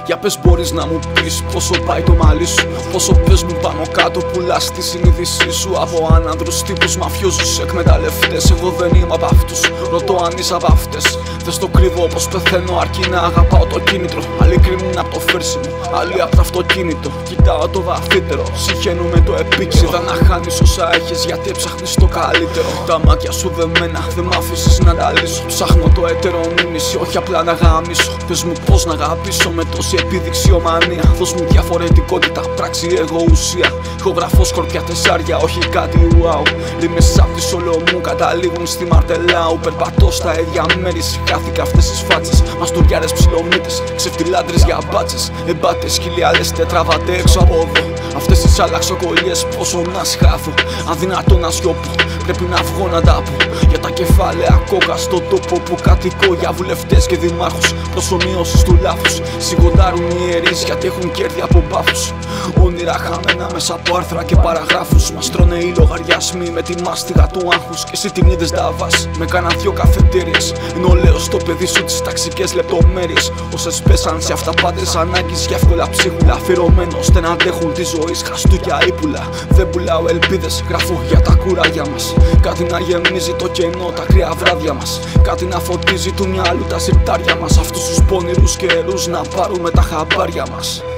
Για πες μπορείς να μου πεις πόσο πάει το μαλλί σου? Πόσο πες μου πάνω κάτω πουλάς τη συνείδησή σου? Από άνανδρους τύπους μαφιόζους εκμεταλλευτές. Εγώ δεν είμαι απ' αυτούς, ρωτώ αν είσαι απ' αυτές. Δεν στο κρύβω πως πεθαίνω αρκεί να αγαπάω το κίνητρο. Άλλοι κρίνουν απ' το φέρσιμο, άλλοι απ' το αυτοκίνητο. Κοιτάω το βαθύτερο, συχαίνομαι το επίκαιρο. Είδα να χάνεις όσα έχεις γιατί έψαχνεις το καλύτερο. Τα μάτια σου δεμένα, δεν μ' άφησες να τα λύσω. Ψάχνω το έτερο μήνυση, όχι απλά να γαμίσω. Πες μου πώς να αγαπήσω με τόση επιδειξιομανία. Δώσ' μου διαφορετικότητα, πράξη εγώ ουσία. Ηχογραφώ σκορπιά τεσσάρια, όχι κάτι wow. Ρήμες απ' τη όλο μου καταλήγουν στη Μαρτελάου. Περπατώ στα ίδια μέρη, χάθηκα αυτές τις φάτσες. Μαστουριάρες ψιλομύτες, ξεφτιλάντρες για μπάτσες. Εμπάτες, χιλιάδες τετράβατε έξω από εδώ. Αυτές τις αλλαξοκολλιές πόσο να σχάθω. Αδυνατό να σιωπώ, πρέπει να βγω να τα πω. Για τα κεφάλαια κόκα στον τόπο που κατοικώ. Για βουλευτές και δημάρχους, προσωμείωσης του λάθους. Σιγοντάρουν οι ιερείς γιατί έχουν κέρδη από μπάφους. Όνειρα χαμένα μέσα από άρθρα και παραγράφους. Μας τρώνε οι λογαριασμοί με τη μάστιγα του άγχους. Και εσύ την είδες να βάς με κάνα δυο καφετέριες. Ενώ λέω στο παιδί σου τις ταξικές λεπτομέρειες. Όσες πέσαν σε αυταπάτες ανάγκης για εύκολα ψίχουλα. Αφιερωμένο ώστε να αντέχουν τη ζωή χαστούκια ύπουλα. Δεν πουλάω ελπίδες, γράφω για τα κουράγια μας. Κάτι να γεμίζει το κενό, τα κρύα βράδια μας. Κάτι να φωτίζει του μυαλού τα σιρτάρια μας. Αυτούς τους πονηρούς καιρούς να πάρουμε τα χαμπάρια μας.